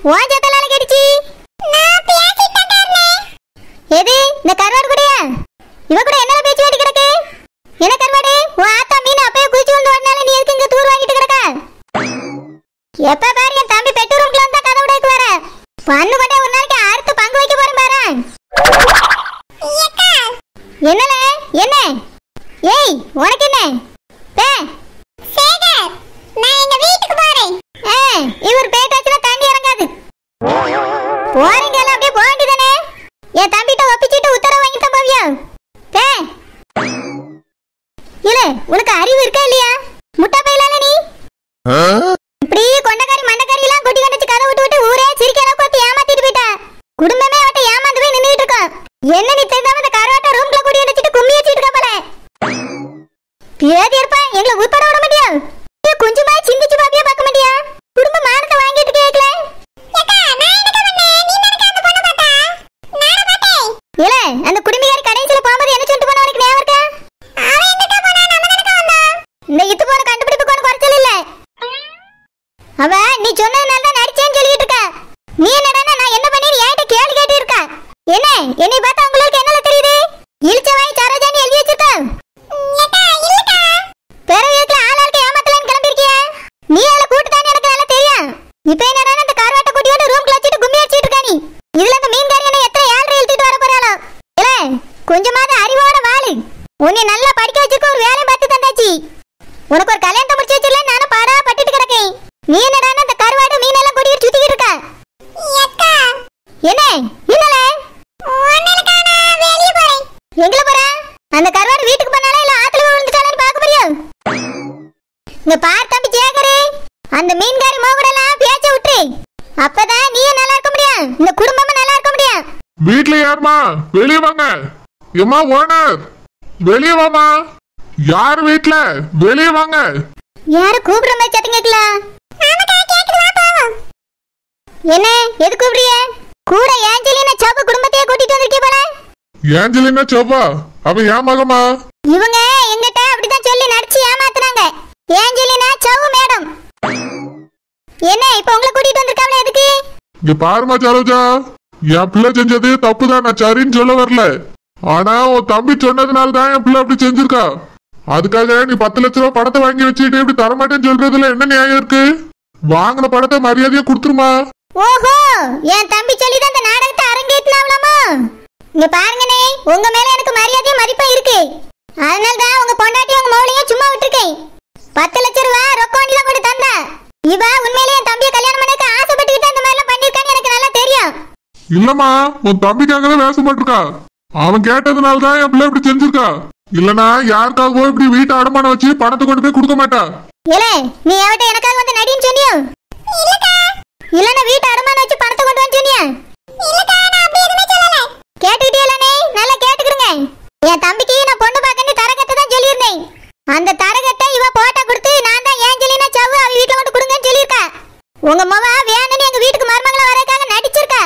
ஓஞ்சதலால கேடிச்சி நான் பேசிட்டேன்டா. எது இந்த கருவாடு கூடயா? இவ கூட என்ன பேச்சு வேண்டி கிடக்கு? என்ன கருவாடு? உன் ஆத்தா மீன் அப்பவே குளிச்சு வந்து வந்தால நீ எதுக்கு இங்க தூர் வாங்கிட்டு கிடக்க? எப்ப பாரு என் தம்பி பெட் ரூம்க்குள்ள வந்தா கதை உடைக்கு வர. பண்ணு கொண்டே ஒரு நாளைக்கு அறுத்து பங்கு வைக்க போறேன் பாரு. என்னல என்ன? ஏய் உனக்கு என்ன? பே சேகர் நான் எங்க வீட்டுக்கு போறேன். இவர் பேட்டாச்சுனா தண்ணி இறங்காது. போறீங்கல அப்படியே போக வேண்டியதானே? என் தம்பிட்ட ஒப்பிச்சிட்டு உத்தரவு வாங்கிட்டு போவியா? பே இல்ல உனக்கு அறிவு இருக்கா இல்லையா? முட்டை பையலால நீ இப்படி கொண்டக்காரி மண்டக்காரி எல்லாம் கொட்டி கண்டச்சு கதை விட்டு விட்டு ஊரே சிரிக்க அளவுக்கு ஏமாத்திட்டு போயிட்டா. குடும்பமே அவட்ட ஏமாந்து போய் நின்னுட்டு இருக்கோம். என்ன நீ தெரியாம அந்த கருவாட்ட ரூம்ல கூடி வச்சிட்டு கும்மி வச்சிட்டு இருக்க போல. பேதி இருப்பா எங்களை உட்பட விட மாட்டியா? கொஞ்சமா சிந்திச்சு பாப்பியா பார்க்க மாட்டியா? குடும்ப மானத்தை வாங்கிட்டு கேக்கல. ஏக்கா நான் என்ன பண்ணேன்? நீ எனக்கு அந்த பொண்ண பார்த்தா? நானே பார்த்தேன். இல்ல அந்த குடுமியாரி கடைசில போகும்போது என்ன சொல்லிட்டு போன உனக்கு ஞாபகம் இருக்கா? அவன் எங்கடா போனா? நம்ம தானே வந்தோம். இந்த இத்து போற கண்டுபிடிப்புக்கு ஒன்னு குறைச்சல் இல்ல. அவ நீ சொன்னதனால தான் நடிச்சேன்னு சொல்லிட்டு இருக்க. நீ என்னடா நான் என்ன பண்ணி ஏன்ட்ட கேள்வி கேட்டு இருக்க? என்ன என்னை பார்த்தா உங்களுக்கு என்னல தெரியுது? இழுச்ச வாய் சரோஜானி எழுதி வச்சிருக்க. ஏக்கா இல்லக்கா. பெரியத்துல ஆளாளுக்கு ஏமாத்தலன்னு கிளம்பிருக்கியா? நீ அவளை கூட்டுதானே எனக்கு நல்லா தெரியும். இப்போ என்னடா அந்த கார்வாட்ட கூட்டி வந்து ரூம்க்குள்ள வச்சிட்டு கும்மி அடிச்சிட்டு இருக்க நீ. இதுல அந்த மீன்காரி என்ன எத்தனை ஏழ்ரை இழுத்துட்டு வர போறாளோ? இல்ல கொஞ்சமாவது அறிவோட வாழு. உன்னை நல்லா படிக்க வச்சிருக்க ஒரு வேலையை பார்த்து தந்தாச்சு. உனக்கு ஒரு கல்யாணத்தை முடிச்சு வச்சிடல நானும் பாடா பட்டுட்டு கிடக்கேன். நீ என்னடா அந்த கருவாடு மீன் எல்லாம் கூட்டிட்டு சுத்திட்டு இருக்க? அக்கா என்ன என்னல ஒண்ணேலக்கா நான் வெளிய போறேன். எங்க போற? அந்த கருவாடு வீட்டுக்கு போனால இல்ல ஆத்துல விழுந்துட்டானே பார்க்க முடியும். இங்க பார் தம்பி சேகரே, அந்த மீன்காரி மோகடலாம் பேச்ச விட்டு அப்பதான் நீ நல்லா இருக்க முடியும், இந்த குடும்பமும் நல்லா இருக்க முடியும். வீட்ல யாருமா? வெளிய வாங்க. எம்மா ஓனர் வெளிய வாமா. யார் வீட்ல? வெளிய வாங்க. யாரு கூப்பிடுற மாதிரி சத்தம் கேக்கல? ஆமாடா கேக்குது வா போவோம். என்ன எது கூப்பிடுறிய? கூட ஏஞ்சலினா சவ குடும்பத்தையே கூட்டிட்டு வந்திருக்கீ போல. ஏஞ்சலினா சவா அவ ஏன் மகமா? இவங்க எங்கிட்ட அப்படிதான் சொல்லி நடிச்சு ஏமாத்துறாங்க. ஏஞ்சலினா சவ மேடம். என்ன இப்ப உங்களை கூட்டிட்டு வந்திருக்காவல எதுக்கு? இங்க பாருமா சரோஜா, என் பிள்ளை செஞ்சது தப்புதான், நான் சரின்னு சொல்ல வரல. ஆனா உன் தம்பி சொன்னதுனால தான் என் பிள்ளை அப்படி செஞ்சிருக்கா. அதுக்காக நீ 10 லட்ச ரூபாய் படத்தை வாங்கி வச்சுட்டு இப்படி தரமாட்டேன்னு சொல்றதுல என்ன நியாயம் இருக்கு? வாங்கின படத்தை மரியாதையா கொடுத்துருமா. ஓஹோ என் தம்பி சொல்லிதான் அந்த நாடகத்தை அரங்கேற்றினாவலாமா? இங்க பாருங்கனே, உங்க மேல எனக்கு மரியாதையும் மதிப்பும் இருக்கு. அதனால தான் உங்க பொண்டாட்டி உங்க மௌலியும் சும்மா விட்டுருக்கேன். 10 லட்ச ரூபாய் ரொக்கம் தான் கொண்டு தந்தா. இவ உண்மையிலேயே என் தம்பியை கல்யாணம் பண்ணிக்க ஆசைப்பட்டுக்கிட்டு அந்த மாதிரிலாம் பண்ணிருக்கான்னு எனக்கு நல்லா தெரியும். இல்லம்மா, உன் தம்பிக்காக தான் வேசப்பட்டிருக்கா. அவன் கேட்டதுனால தான் என் பிள்ளை இப்படி செஞ்சிருக்கா. இல்லனா யாருக்காகவோ இப்படி வீட்டை அடமானம் வச்சு பணத்தை கொண்டு போய் கொடுக்க மாட்டா. ஏலே நீ அவட்ட எனக்காக வந்து நடின்னு சொன்னியோ? இல்லக்கா. இல்லனா வீட்டை அடமானம் வச்சு பணத்தை கொண்டு வந்து சொன்னியா? இல்லக்கா நான் அப்படி எதுமே சொல்லல. கேட்டுக்கிட்டீங்களே? நல்லா கேட்டுக்கிறங்க. என் தம்பிக்கு நான் பொண்ணு பார்க்கன்னு தரகத்தை தான் சொல்லியிருந்தேன். அந்த தரகத்தை இவ போட்டா கொடுத்து நான் தான் ஏஞ்சலினா சவு அவ வீட்ல கொண்டு கொடுங்கன்னு சொல்லியிருக்கா. உங்க மவ வேணும்னு எங்க வீட்டுக்கு மருமகளா வரதுக்காக நடிச்சிருக்கா.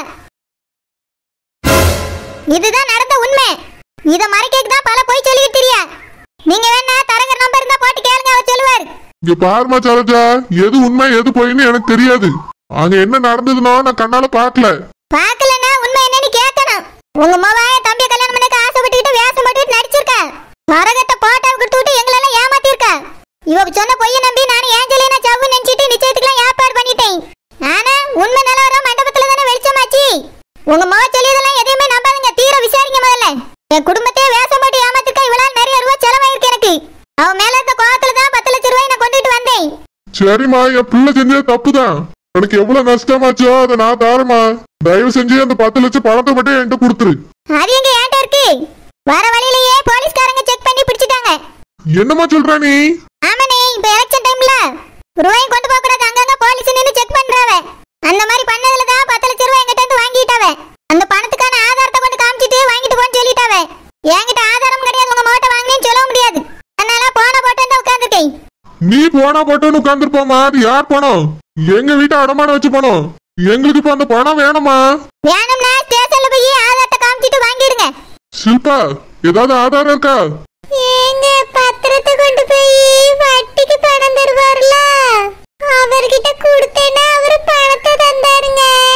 இதுதான் நடந்த உண்மை. இத மறைக்கிறதுக்கு தான் பல போய் சொல்லிட்டு தெரியா. நீங்க வேணா தரகர் நம்பர் இருந்தா போட்டு கேளுங்க, அவர் சொல்லுவார். இங்க பாருமா சரோஜா, எது உண்மை எது பொய்ன்னு எனக்கு தெரியாது. அங்க என்ன நடந்ததுனோ நான் கண்ணால பாக்கல. பாக்கலனா உண்மை என்னன்னு கேட்கணும். உங்க மவ தம்பி கல்யாணம் பண்ணிக்க ஆசைப்பட்டுட்டு வேஷம் போட்டுட்டு நடிச்சிருக்கா. தரகத்தை போட்டா கொடுத்துட்டு எங்களை எல்லாம் ஏமாத்தி இருக்கா. இவ சொன்ன பொய்யை நம்பி நான் ஏஞ்சலினா சவு நினைச்சிட்டு நிச்சயத்துக்குலாம் ஏற்பாடு பண்ணிட்டேன். ஆனா உண்மை நிலவரம் மண்டபத்துல தானே வெளிச்சமாச்சு. உங்க மவ சொல்லியதெல்லாம் எதையுமே நம்பாதீங்க, தீர விசாரிங்க முதல்ல. என் குடும்பத்தையே வேஷம் போட்டு ஏமாத்திருக்கா. இவளால் நிறைய ரூபாய் செலவாயிருக்கு எனக்கு. அவன் மேல இருந்த கோவத்துல தான் 10 லட்ச ரூபாய் நான் கொண்டுட்டு வந்தேன். சரிம்மா, என் பிள்ளை செஞ்சது தப்புதான். எனக்கு எவ்வளவு நஷ்டமாச்சோ அதை நான் தாரமா. தயவு செஞ்சு அந்த 10 லட்சம் பணத்தை மட்டும் என்கிட்ட கொடுத்துரு. அது எங்க ஏன்ட்ட இருக்கு? வர வழியிலேயே போலீஸ்காரங்க செக் பண்ணி பிடிச்சிட்டாங்க. என்னமா சொல்ற நீ? ஆமாண்ணே, இப்ப எலெக்ஷன் டைம்ல ரூபாயும் கொண்டு போக கூடாது, அங்கங்க போலீஸ் நின்னு செக் பண்றாவ. அந்த மாதிரி பண்ணதுல தான் 10 லட்ச ரூபாய் என்கிட்ட இருந்து வாங்கிட்டாவ. அந்த பணத்துக்கான ஆதாரத்தை கொண்டு காமிச்சிட்டு வாங்கிட்டு போன்னு சொல்லிட்டாவ. என்கிட்ட ஆதாரம் கிடையாது, உங்க மோட்ட வாங்கினேன்னு சொல்ல முடியாது. அதனால போன போட்டு வந்து உட்கார்ந்துட்டேன். நீ போனா போட்டோன்னு உட்கார்ந்துருப்போமா? அது யார் பணம்? எங்க வீட்டை அடமானம் வச்சு பணம். எங்களுக்கு இப்ப அந்த பணம் வேணுமா? வேணும்னா ஸ்டேஷன்ல போய் ஆதாரத்தை காமிச்சிட்டு வாங்கிடுங்க. ஷில்பா, ஏதாவது ஆதாரம் இருக்கா? எங்க பத்திரத்தை கொண்டு போய் வட்டிக்கு பணம் தருவார்ல, அவர்கிட்ட கொடுத்தேன்னா அவரு பணத்தை தந்தாருங்க.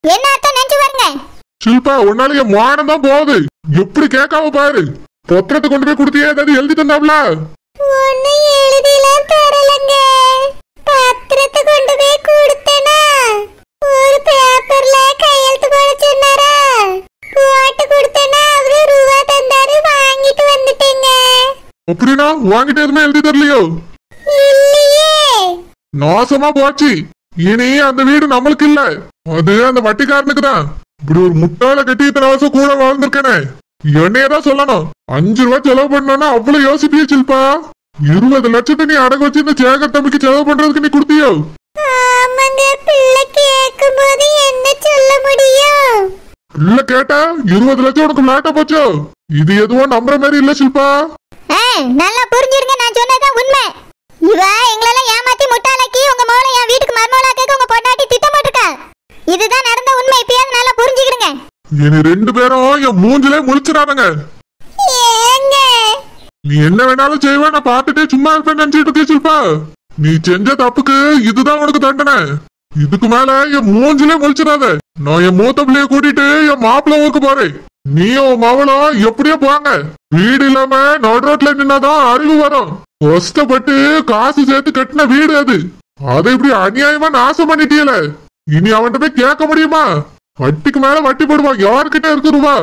என்ன அர்த்தம் நினைச்சு பாருங்க. ஷில்பா உன்னால என் மானம் தான் போகுது. எப்படி கேட்காம பாரு. பத்திரத்தை கொண்டு போய் கொடுத்தியே ஏதாவது எழுதி தந்தாப்ல? ஒண்ணு எழுதிலாம் தரலங்க. பத்திரத்தை கொண்டு போய் கொடுத்தனா ஒரு பேப்பர்ல கையெழுத்து போட சொன்னாரா, போட்டு கொடுத்தனா அவரு ரூபா தந்தாரு, வாங்கிட்டு வந்துட்டேங்க. அப்படின்னா வாங்கிட்டு எதுவுமே எழுதி தரலையோ? இல்லையே. நாசமா போச்சு. இனி அந்த வீடு நம்மளுக்கு இல்ல, அது அந்த வட்டிக்காரனுக்கு தான். இப்படி ஒரு முட்டாள கட்டி இத்தனை வருஷம் கூட வாழ்ந்திருக்கேனே, என்னையதான் சொல்லணும். 5 ரூபாய் செலவு பண்ணா அவ்வளவு யோசிப்பிய ஷில்பா? 20 லட்சத்தை நீ அடகு வச்சு இந்த சேகர் தம்பிக்கு செலவு பண்றதுக்கு நீ கொடுத்தியோ? ஆமாங்க, பிள்ளை கேட்கும் போது என்ன சொல்ல முடியும்? இல்ல கேட்டா 20 லட்சம் உனக்கு விளையாட்ட போச்சோ? இது எதுவும் நம்புற மாதிரி இல்ல ஷில்பா. நல்லா புரிஞ்சிருங்க, நான் சொன்னதான் உண்மை. இவ எங்களெல்லாம் ஏமாத்தி முட்டாளாக்கி உங்க மோளை என் வீட்டுக்கு மர்மோளாக்க உங்க பொண்டாட்டி திட்டம் போட்டுருக்கா. இதுதான் நடந்த உண்மை. இப்பயாவது நல்லா புரிஞ்சுக்கிடுங்க. இனி 2 பேரும் என் மூஞ்சிலே முழிச்சிடாதங்க. ஏங்க நீ என்ன வேணாலும் செய்வ, நான் பார்த்துட்டே சும்மா இருப்பேன்னு நினைச்சிட்டு இருக்கே ஷில்பா. நீ செஞ்ச தப்புக்கு இதுதான் உனக்கு தண்டனை. இதுக்கு மேல என் மூஞ்சிலே முழிச்சிடாத. நான் என் மூத்த பிள்ளைய கூட்டிட்டு என் மாப்பிள்ள ஊருக்கு போறேன். நீயும் மவளும் எப்படியோ போங்க. வீடு இல்லாம நடு ரோட்ல நின்னாதான் அறிவு வரும். கஷ்டப்பட்டு காசு சேர்த்து கட்டின வீடு அது. அதை இப்படி அநியாயமா நாசம் பண்ணிட்டீல. இனி அவன்கிட்ட போய் கேட்க முடியுமா? வட்டிக்கு மேல வட்டி போடுவான். யாருக்கிட்ட இருக்கு ரூபா?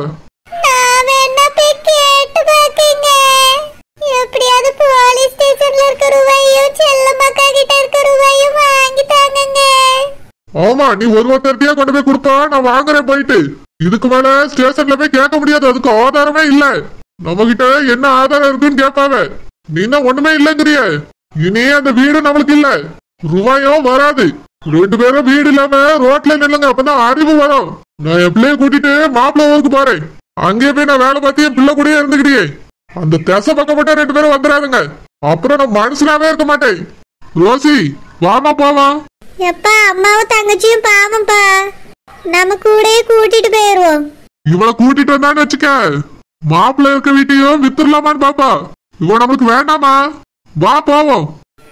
எப்படியாவது போலீஸ் ஸ்டேஷன்ல இருக்க ரூபாயும் செல்லம்மாக்கா கிட்ட இருக்க ரூபாயும் வாங்கிட்டாங்க. ஆமா, நீ ஒருத்தர்ட்டியா கொண்டு போய் கொடுப்பா, நான் வாங்குறேன் போயிட்டு. இதுக்கு மேல ஸ்டேஷன்ல போய் கேட்க முடியாது, அதுக்கு ஆதாரமே இல்ல. நம்ம கிட்ட என்ன ஆதாரம் இருக்குன்னு கேட்பாவ. நீ தான் ஒண்ணுமே இல்லங்கிறிய. இனி அந்த வீடு நம்மளுக்கு இல்ல, ரூபாயும் வராது. 2 பேரும் வீடு இல்லாம ரோட்ல நில்லுங்க, அப்பதான் அறிவு வரும். நான் என் பிள்ளைய கூட்டிட்டு மாப்பிள்ள ஊருக்கு போறேன். அங்கேயே போய் நான் வேலை பார்த்து என் பிள்ளை கூடயே இருந்துக்கிட்டே. அந்த திசை பக்கம் மட்டும் 2 பேரும் வந்துடாதுங்க, அப்புறம் நான் மனுஷனாவே இருக்க மாட்டேன். ரோசி வாமா போவான். எப்பா அம்மாவும் தங்கச்சியும் பாவம்பா, நம்ம கூடயே கூட்டிட்டு போயிருவோம். இவளை கூட்டிட்டு வந்தான்னு வச்சுக்க, மாப்பிள்ள இருக்க வீட்டையும் வித்துடலாமான்னு பாப்பா. இவ நமக்கு வேண்டாமா? வா போவோம்.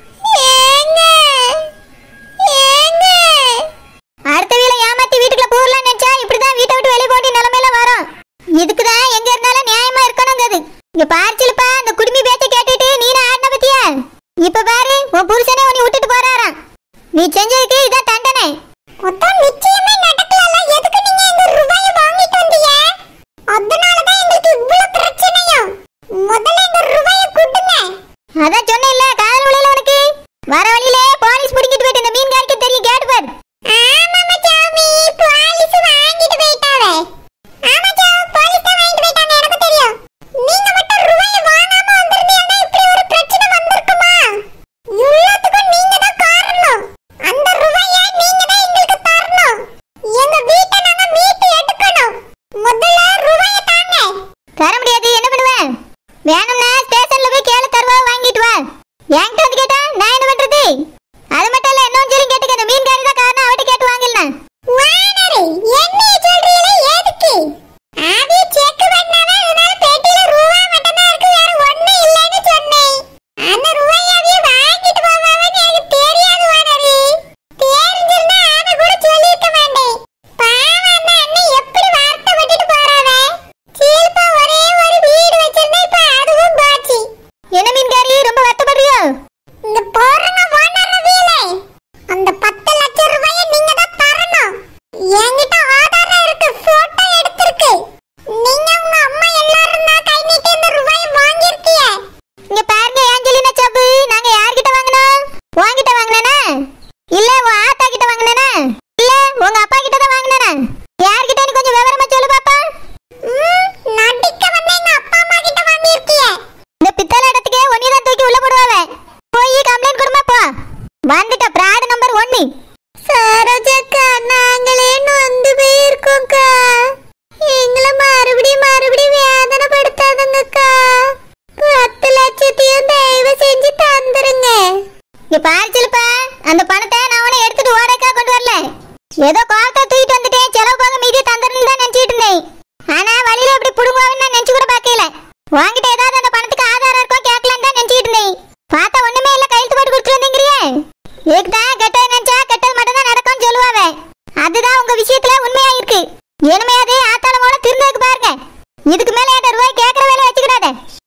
அடுத்த வீல ஏமாத்தி வீட்டுக்குள்ள போறலாம் நினைச்சா இப்படிதான் வீட்டை விட்டு வெளியே போட்டி நிலைமையில வரும். இதுக்குதான் எங்க இருந்தாலும் நியாயமா இருக்கணுங்கிறது. இங்க பார்ச்சிலப்பா, அந்த குடுமி பேச்ச கேட்டுட்டு நீனா ஆடின பத்தியா? இப்ப பாரு, உன் புருஷனே உன்னை விட்டுட்டு போறாராம். நீ செஞ்சதுக்கு இதான் தண்டனை. மொத்தம் நிச்சயமே நடக்கல. எதுக்கு நீங்க இந்த ரூபாயை வாங்கிட்டு வந்தீங்க? அதனாலதான் எங்களுக்கு இவ்வளவு பிரச்சனையும். முதல்ல இந்த ரூபாயை கொடுங்க. அதான் சொன்னேன்ல, காதல் விளையில உனக்கு. வர வழியிலே போலீஸ் பிடிக்கிட்டு போயிட்டு இந்த மீன்காரிக்கு தெரியும், கேட்டு பாரு. ஆமா மச்சாமி, போலீஸ் வாங்கிட்டு போயிட்டாவே. ஆமா சாமி, போலீஸ் தான் வாங்கிட்டு போயிட்டாங்க, எனக்கு தெரியும். நீங்க மட்டும் ரூபாயை வாங்காம வந்திருந்தீங்கன்னா இப்படி ஒரு பிரச்சனை வந்திருக்குமா? எல்லாத்துக்கும் நீங்க தான் காரணம். அந்த ரூபாயை நீங்க தான் எங்களுக்கு தரணும். எங்க வீட்டை நாங்க மீட்டு எடுக்கணும். முதல்ல ரூபாயை தாங்க. தர முடியாது, என்ன பண்ணுவேன்? வேணும்னா ஸ்டேஷன்ல போய் கேளு, தருவா, வாங்கிட்டு வா. என்கிட்ட வந்து கேட்டா நான் என்ன பண்றது? அது மட்டும் இல்ல, இன்னொரு சொல்லி கேட்டுக்க, அந்த மீன்காரி தான் காரணம், அவட்ட கேட்டு வாங்கலாம். வானரே, என்ன சொல்றீங்களே? எதுக்கு? ஆதி செக் பண்ணாவே அதனால பெட்டில ரூபா மட்டும் தான் இருக்கு, வேற ஒண்ணும் இல்லன்னு சொன்னேன். அந்த ரூபாயை வாங்கிட்டு போவாங்கன்னு எனக்கு தெரியாது வானரே. தெரிஞ்சிருந்தா ஆனா கூட சொல்லிருக்க மாட்டேன். பாவம் அந்த அண்ணன் எப்படி வார்த்தை விட்டுட்டு போறாவே. சீல்பா ஒரே ஒரு வீடு வச்சிருந்தா இப்ப அதுவும் பாச்சி. என்ன மீன்காரி, ரொம்ப வருத்தப்படுறியோ? இந்த போறங்க வானரவியலே, அந்த 10 லட்சம் ரூபாயை நீங்க தான் தரணும். என்கிட்ட ஆதாரம் இருக்கு, போட்டோ எடுத்துருக்கு. நீங்க உங்க அம்மா எல்லாரும் நான் கை நீட்டி இந்த ரூபாயை வாங்கிருக்கீங்க. இங்க பாருங்க ஏஞ்சலினா சாப்பு, நாங்க யார்கிட்ட வாங்குனோம்? உன்கிட்ட வாங்குனேனா? இல்ல உன் ஆத்தா கிட்ட வாங்குனேனா? இல்ல உங்க அப்பா கிட்ட தான் வாங்குனேனா? யார்கிட்டன்னு கொஞ்சம் விவரமா சொல்லு பாப்பா. நடிக்க வந்து எங்க அப்பா அம்மா கிட்ட வாங்கிருக்கீங்க. இந்த பித்தளை இடத்துக்கு ஒன்னே தான் தூக்கி உள்ள போடுவாவே. போய் கம்ப்ளைண்ட் கொடுமா போ. வந்துட்ட பிராட் நம்பர் 1. சரோஜாக்கா, நாங்களே நொந்து போயிருக்கோம்க்கா. எங்களை மறுபடியும் வேதனைப்படுத்தாதங்கக்கா. 10 லட்சத்தையும் தயவு செஞ்சு தந்துருங்க. இங்க பார்ச்சிலப்பா, அந்த பணத்தை நான் உன எடுத்துட்டு ஓடக்கா கொண்டு வரல. ஏதோ கோவத்தை தூக்கிட்டு வந்துட்டேன், செலவு போக மீதி தந்துருன்னு தான் நினைச்சிட்டு இருந்தேன். ஆனா வழியில எப்படி புடுங்குவான்னு நான் நினைச்சு கூட பார்க்கல. வாங்கிட்ட ஏதாவது அந்த பணத்துக்கு ஆதாரம் இருக்கோ கேட்கலான்னு தான் நினைச்சிட்டு இருந்தேன். பார்த்தா ஒண்ணுமே இல்ல, கையெழுத்து போட்டு கொடுத்துட்டு வந்தீங்கறியே. இதுக்கு தான் கெட்ட நினைச்சா கெட்ட தான் இருக்கு. இனிமையாதே ஆத்தாளமோட திருந்ததுக்கு பாருங்க. இதுக்கு மேல ஏட்ட ரூபாய் கேக்குற வேலைய வச்சுக்கிடாத.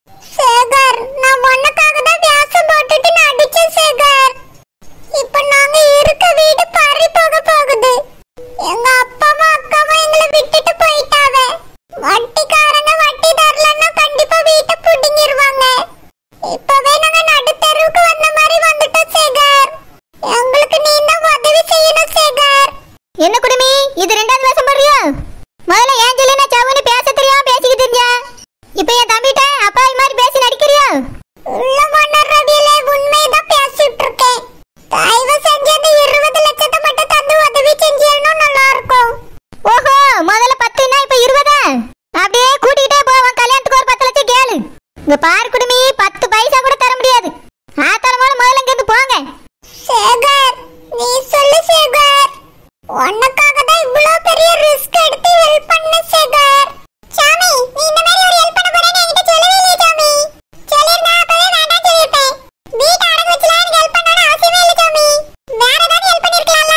சேகர், நான் உனக்காக தான் வியாசம் போட்டுட்டு நடிச்சேன் சேகர். இப்போ நாங்க இருக்க வீடு பறி போக போகுது. எங்க அப்பாவும் அக்காவும் எங்களை விட்டுட்டு போயிட்டாங்க. வட்டிக்காரங்க வட்டி தரலன்னா கண்டிப்பா வீட்டை புடிங்கிருவாங்க. இப்பவே நாங்க நடுத்தெருவுக்கு வந்த மாதிரி வந்துட்டோம் சேகர். எங்களுக்கு நீ தான் உதவி செய்யணும் சேகர். என்ன குடுமி, இது ரெண்டாவது வேஷம் போடுறியா? முதல்ல ஏன் சொல்லினா சவுனி பேச தெரியாம பேசிக்கிட்டு இருந்தியா? இப்போ என் தம்பிட்ட அப்பா இது மாதிரி பேசி நடிக்கிறியா? உள்ள மன்னர் ரவியில உண்மைதான் பேசிட்டு இருக்கேன். தயவு செஞ்சு அந்த 20 லட்சத்தை மட்டும் தந்து உதவி செஞ்சீங்கன்னா நல்லா இருக்கும். ஓஹோ, முதல்ல 10னா இப்போ 20? அப்படியே கூட்டிட்டே போவோம். கல்யாணத்துக்கு ஒரு 10 லட்சம் கேளு. இங்க பாரு குடுமி, 10 பைசா கூட தர முடியாது. ஆத்தாளமோட முதல்ல இங்க இருந்து போங்க. சேகர், நீ சொல்லு சேகர். உனக்காக தான் இவ்ளோ பெரிய ரிஸ்க் எடுத்து ஹெல்ப் பண்ண சேகர். சாமி, நீ இந்த மாதிரி ஒரு ஹெல்ப் பண்ண போறேன்னு என்கிட்ட சொல்லவே இல்லையே சாமி. சொல்லிருந்தா அப்பவே வேண்டாம் சொல்லிருப்பேன். வீட்டை அடகு வச்சுலாம் எனக்கு ஹெல்ப் பண்ணணும்னு அவசியமே இல்லை சாமி. வேற ஏதாவது ஹெல்ப் பண்ணிருக்கலாம்ல.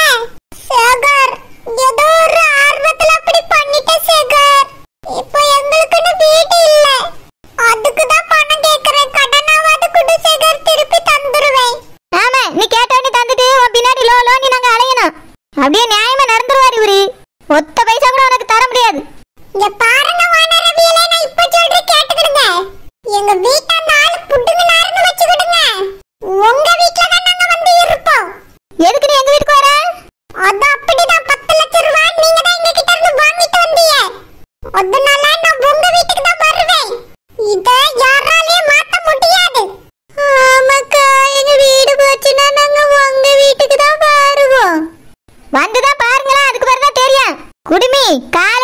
சேகர், ஏதோ ஒரு ஆர்வத்துல அப்படி பண்ணிட்டேன் சேகர். இப்போ எங்களுக்குன்னு வீடு இல்ல. அதுக்கு தான் பணம் கேக்குறேன். கடனாவது கொடு சேகர், திருப்பி தந்துருவேன். ஆமா, நீ கேட்டவனே தந்துட்டு உன் பின்னாடி லோலோன்னு நாங்க அலையணும். அப்படியே நியாயமா நடந்துருவாரு இவரு. ஒத்த பைசா கூட உனக்கு தர முடியாது. இங்க பாருங்க வான ரவியில, நான் இப்ப சொல்றேன் கேட்டுக்கிடுங்க. எங்க வீட்டை அந்த ஆளு புடுங்கினாருன்னு வச்சுக்கிடுங்க. உங்க வீட்ல தான் நாங்க வந்து இருப்போம். எதுக்கு நீ எங்க வீட்டுக்கு வர? அது அப்படிதான் 10 லட்சம் ரூபாய் நீங்க தான் எங்க கிட்ட இருந்து வாங்கிட்டு வந்தீங்க. அதனால நான் உங்க வீட்டுக்கு தான் வருவேன். இத யாராலயும் மாத்த முடியாது. ஆமாக்கா, எங்க வீடு போச்சுன்னா நாங்க உங்க வீட்டுக்கு தான் வருவோம். வந்துதான் பாருங்களா, அதுக்கு பிறகு தான் தெரியும். குடுமி,